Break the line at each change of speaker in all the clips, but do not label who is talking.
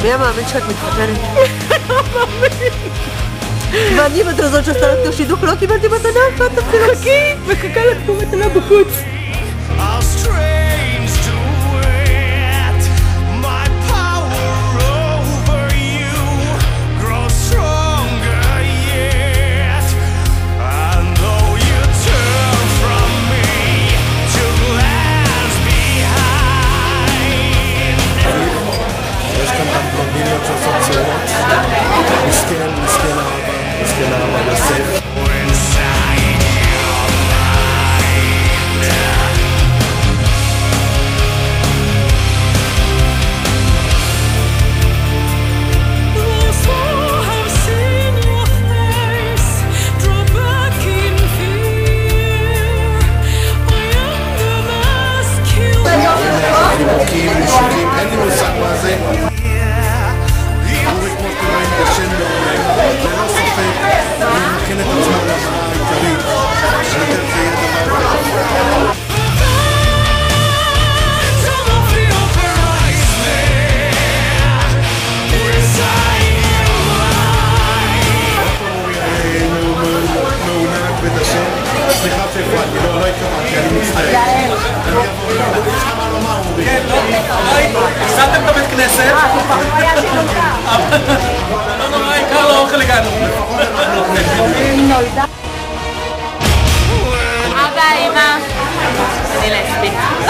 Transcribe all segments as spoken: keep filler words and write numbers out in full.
מי המאמין שאת מתחתנת? ואני בדרזות שעשתה לך שידוך לא קיבלתי מתנה אחת אפילו.
חכי, מחכה לך פה מתנה בחוץ.
מסכן, מסכן האבא, מסכן האבא יוסף. נימוקים, נישוקים, אין לי מושג מה זה. ללא ספק, אני מכין את עצמו למטרה העיקרית, שיותר זה יהיה דבר אחר. מעונק בדשן, סליחה שהפרעתי, לא, לא התכוונתי, אני מצטער. אני אבוא אליו, יש לך מה לומר, אורי? כן, לא, הפסדתם בבית כנסת? אה, כבר היה שינוקה. לא נורא, עיקר לאוכל הגענו.
אבא, אמא, אני להספיק.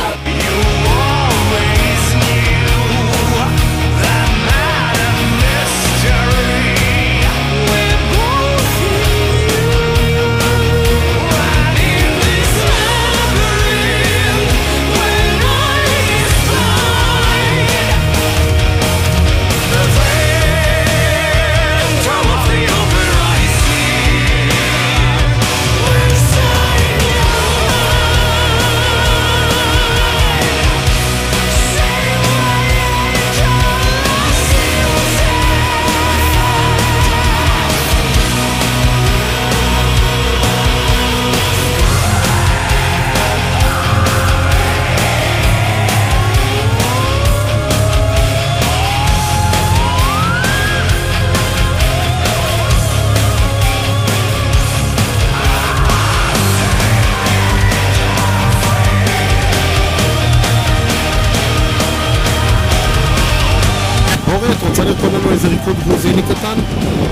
את רוצה לרקוד לנו איזה ריקוד גרוזיני קטן?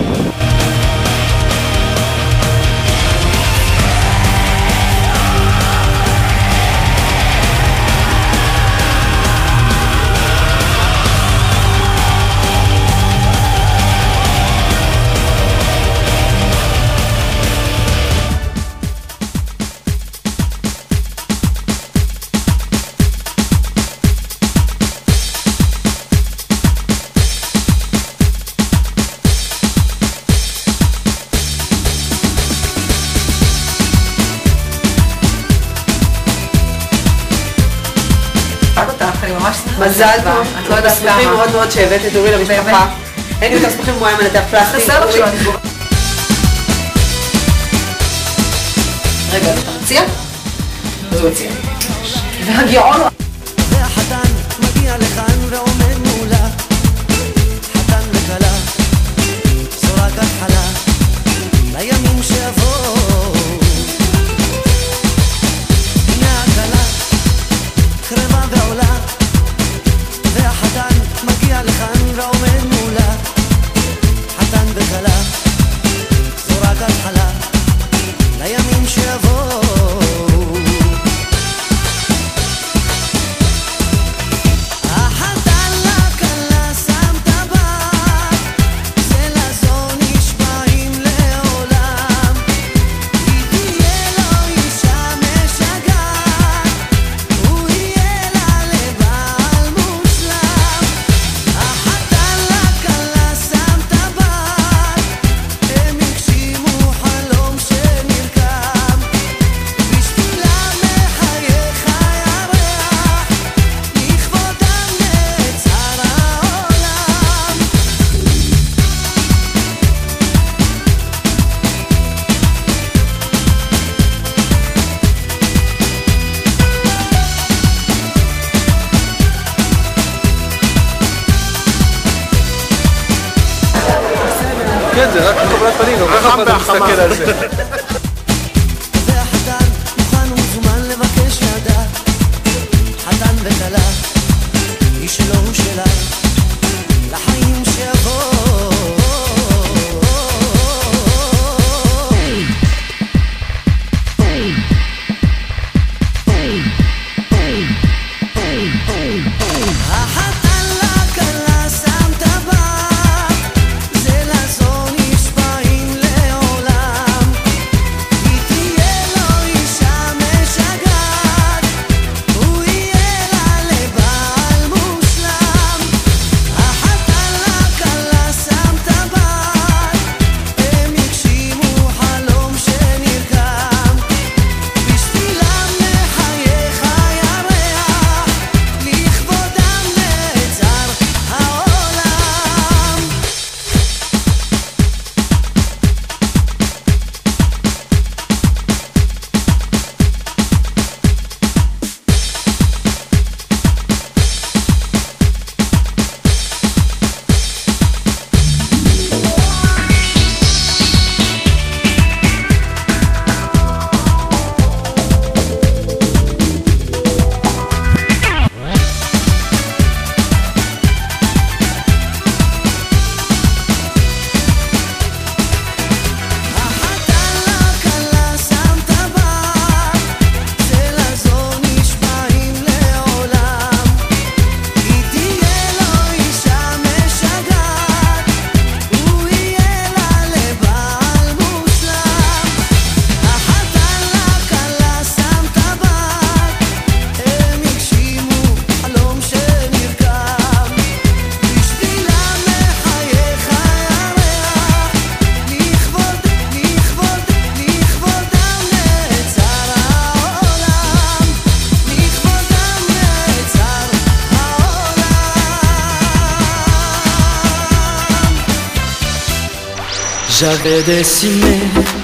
מזל טוב, את לא יודעת שמחים מאוד מאוד שהבאת את אורי למשפחה. אין יותר שמחים כמו היה מנתח פלסטי.
חסר לך שלא נגבור. רגע, אתה מציע? אז הוא הציע. והגיעון הוא...
והחתן מגיע לכאן ועומד מולה, חתן וכלה, זו רק התחלה לימים שיבואו. הנה הכלה קרבה ועולה, והחתן מגיע לכאן ועומד מולה, חתן וכלה, זו רק התחלה לימים שיבואו. החתן
על הפנים, לא ככה אתה מסתכל על זה.
והחתן מוכן ומזומן לבקש לדעת, חתן וכלה, היא שלו הוא שלה, לחיים שיבואו.
J'avais dessiné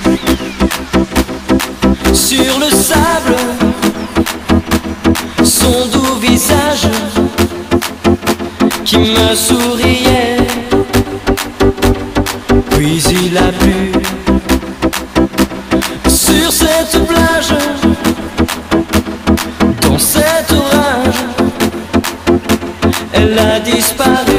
sur le sable son doux visage qui me souriait. Puis il a plu sur cette plage, dans cet orage, elle a disparu.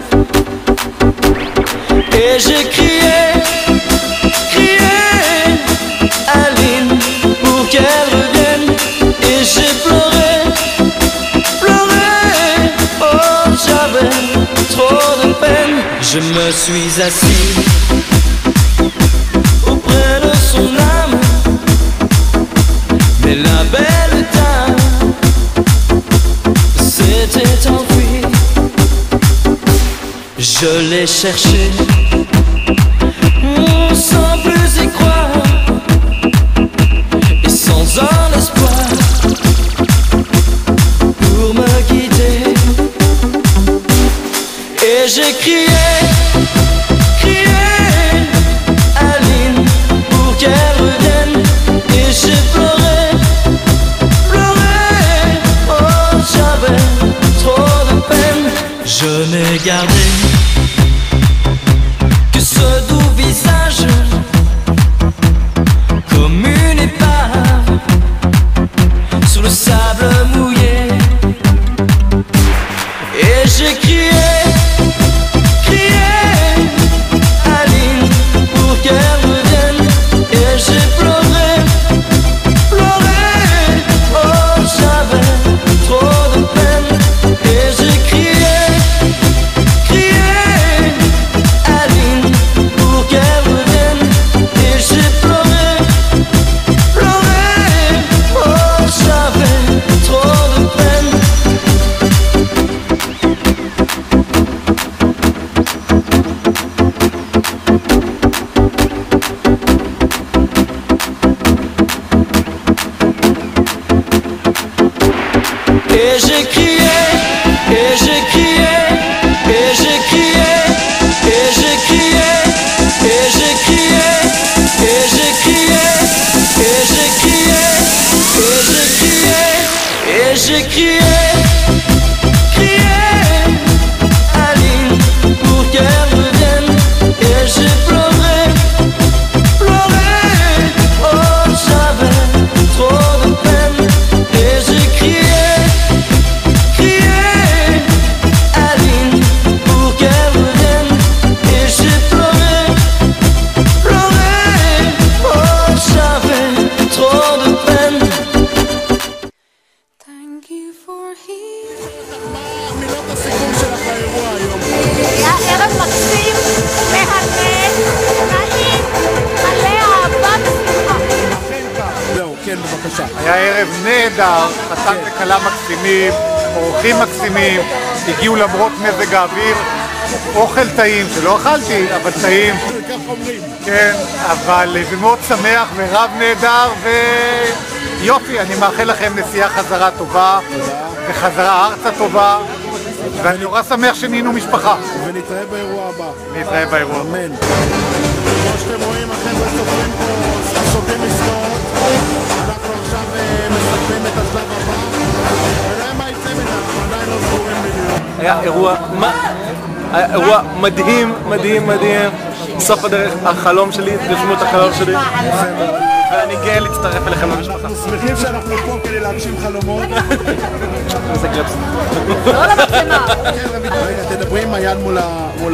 Et j'ai crié, crié Aline pour qu'elle revienne. Et j'ai pleuré, pleuré, oh j'avais trop de peine. Je me suis assis auprès de son âme, mais la belle dame s'était enfuie. Je l'ai cherchée sans plus y croire et sans un espoir pour me guider. Et j'ai crié, crié Aline pour qu'elle revienne. Et j'ai pleuré, pleuré, oh j'avais trop de peine. Je n'ai gardé que ce doux visage comme une épave sur le sable mouillé. Et j'ai crié, crié Aline pour qu'elle revienne. Et j'ai pleuré, pleuré, oh j'avais trop de peine. Et j'ai crié, crié Aline pour qu'elle revienne. Et j'ai pleuré, pleuré, oh j'avais trop de peine. Et j'ai crié, et j'ai crié, et j'ai crié, et j'ai crié, et j'ai crié, et j'ai crié, et j'ai crié, et j'ai crié, et j'ai crié, crié Aline pour qu'elle revienne. Et j'ai pleuré,
כן, בבקשה.
היה ערב נהדר, חתן וכלה מקסימים, אורחים מקסימים, הגיעו למרות מזג האוויר, אוכל טעים, שלא אכלתי, אבל טעים.
כך אומרים.
כן, אבל זה מאוד שמח ורב נהדר ויופי, אני מאחל לכם נסיעה חזרה טובה וחזרה ארצה טובה ואני נורא שמח שנהיינו משפחה.
ונתראה באירוע הבא.
נתראה באירוע.
אמן. כמו שאתם רואים, החבר'ה סופרים פה, סופרים עסקאות. אנחנו עכשיו מסכמים את השלב הבא. ונראה מה יצא ממנו, אנחנו עדיין לא סגורים בדיוק.
היה אירוע, אירוע מדהים, מדהים, מדהים. סוף הדרך, החלום שלי, תרשמו את החלום שלי. ואני גאה להצטרף אליכם למשפחה.
אנחנו שמחים שאנחנו פה כדי להגשים חלומות.
זה גרפס.
לא למצלמה.
רגע, תדברי עם היד מול ה...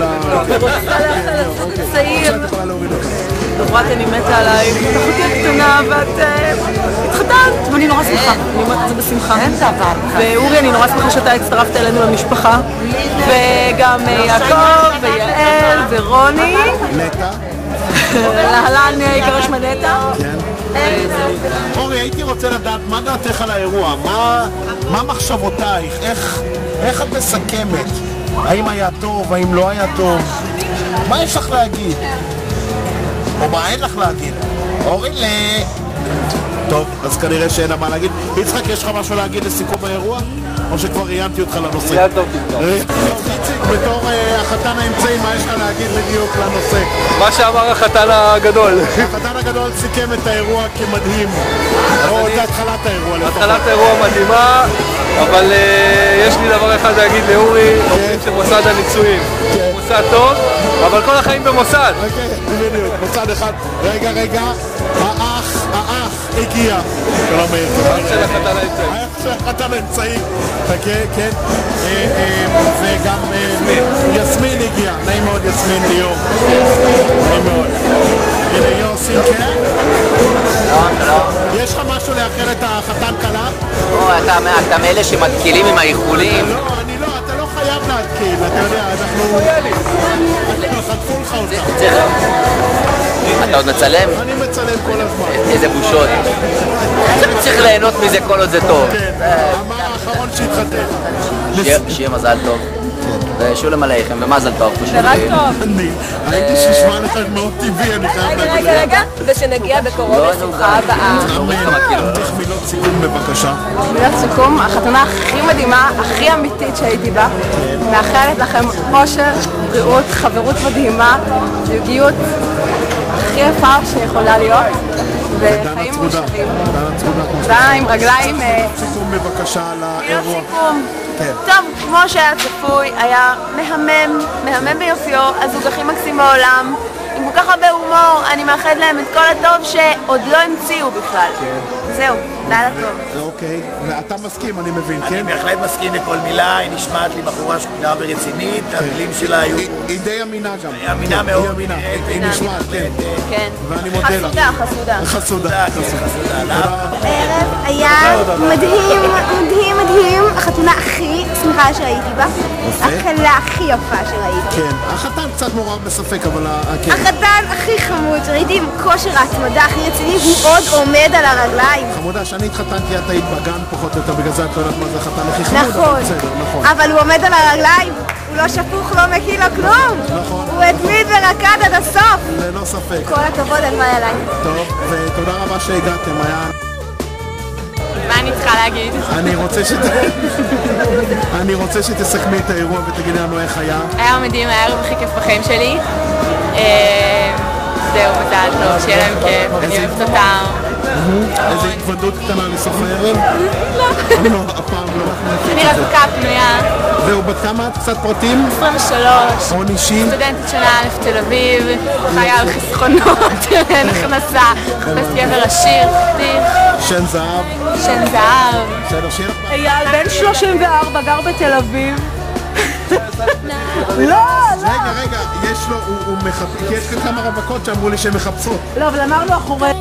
צעיר.
עכשיו את יכולה להוריד אותך.
דוברת, אני מתה עלייך, אחותי הקטנה, ואת התחתנת, ואני נורא שמחה, אני אומרת את זה בשמחה. ואורי, אני נורא שמחה שאתה הצטרפת אלינו למשפחה, וגם יעקב, ויעל, ורוני.
נטע.
להלן יגרש מנטע.
אורי, הייתי רוצה לדעת מה דעתך על האירוע, מה מחשבותייך, איך את מסכמת? האם היה טוב, האם לא היה טוב? מה יש לך להגיד? או מה אין לך להגיד? אורי, ל... טוב, אז כנראה שאין מה להגיד. יצחק, יש לך משהו להגיד לסיכום האירוע? או שכבר ראיינתי אותך לנושא?
ראיינתי אותי כבר.
איציק, בתור החתן האמצעי, מה יש לך להגיד בדיוק לנושא?
מה שאמר החתן הגדול.
החתן הגדול סיכם את האירוע כמדהים. או את התחלת האירוע לפחות.
התחלת האירוע מדהימה, אבל יש לי דבר אחד להגיד לאורי, אומרים שמוסד הנישואים. מוסד טוב, אבל כל החיים במוסד.
אוקיי, בדיוק, מוסד אחד. רגע, רגע, האח, האח הגיע. שלום מאיר.
האח של החתן האמצעי.
האח של החתן האמצעי. חכה, כן. וגם יסמין הגיע. נעים מאוד יסמין ליאור. נעים מאוד. הנה יוסי, כן? יש לך משהו לאחל את החתן קלה?
אתה מאלה שמתקילים עם האיחולים?
לא, אני לא, אתה לא חייב להתקיל, אתה יודע, אנחנו... חטפו לך אותה.
אתה עוד מצלם?
אני מצלם כל הזמן.
איזה בושות. צריך ליהנות מזה כל עוד זה טוב.
כן, אמר האחרון שהתחתן.
שיהיה מזל טוב. ושולם עליכם, ומזל טוב.
זה רק טוב.
אני, הייתי ששמע לך מאוד טבעי, אני חייב להגיד.
רגע, רגע, רגע, ושנגיע בקרוב לשמחה הבאה.
אמן. תך מילות סיכום בבקשה.
מילות סיכום, החתונה הכי מדהימה, הכי אמיתית שהייתי בה. מאחלת לכם אושר, בריאות, חברות מדהימה, זוגיות הכי יפה שיכולה להיות. וחיים מאושרים. דנה עם רגליים...
סיכום בבקשה על האירוע.
מילות סיכום. טוב, כמו שהיה צפוי, היה מהמם, מהמם ביופיו, הזוג הכי מקסים בעולם, עם כל כך הרבה הומור, אני מאחלת להם את כל הטוב שעוד לא המציאו בכלל. זהו, לילה טוב.
אוקיי, ואתה מסכים, אני מבין, כן?
אני בהחלט מסכים לכל מילה, היא נשמעת לי בחורה שקולה ורצינית, המילים שלה היו...
היא די אמינה גם.
היא אמינה מאוד.
היא אמינה, היא נשמעת, כן.
כן.
ואני מודה לך.
חסודה,
חסודה.
חסודה.
הערב היה מדהים, מדהים, מדהים, החתונה הכי שמחה שהייתי בה, הקלה הכי יפה שראיתי.
כן, החתן קצת מעורב בספק, אבל...
החתן הכי חמוד, שראיתי עם כושר ההתמדה הכי רציני, הוא עוד עומד על הרגליים.
חמודה, שאני התחתנתי, את היית בגן פחות או יותר, בגלל זה את לא יודעת מה זה החתן הכי חמוד.
נכון, אבל הוא עומד על הרגליים, הוא לא שפוך, לא מקיא לו כלום.
נכון.
הוא התמיד ורקד עד הסוף.
ללא ספק.
כל הכבוד, אין מה אליי.
טוב, ותודה רבה שהגעתם, היה...
מה אני צריכה להגיד?
אני רוצה שת... אני רוצה שתסכמי את האירוע ותגידי לנו איך היה.
היה מדהים, היה הערב הכי כיף בחיים שלי. זהו, מזל טוב, שיהיה להם כיף, אני אוהבת אותם.
איזה התוודות קטנה לסוף הערב?
לא.
לא, הפעם לא.
אני רווקה פנויה.
זהו, בת כמה את? קצת פרטים?
עשרים ושלוש.
הון אישי?
סטודנטית שנה א' תל אביב, חיה על חסכונות, אין הכנסה, חפש גבר עשיר, חתיך.
שן זהב?
שן זהב.
בסדר, שיהיה לך...
אייל בן שלושים וארבע, גר בתל אביב. לא, לא.
רגע, רגע, יש לו, הוא מחפש, כי יש כאן כמה רווקות שאמרו לי שהן מחפשות.
לא, אבל אמרנו אחורי...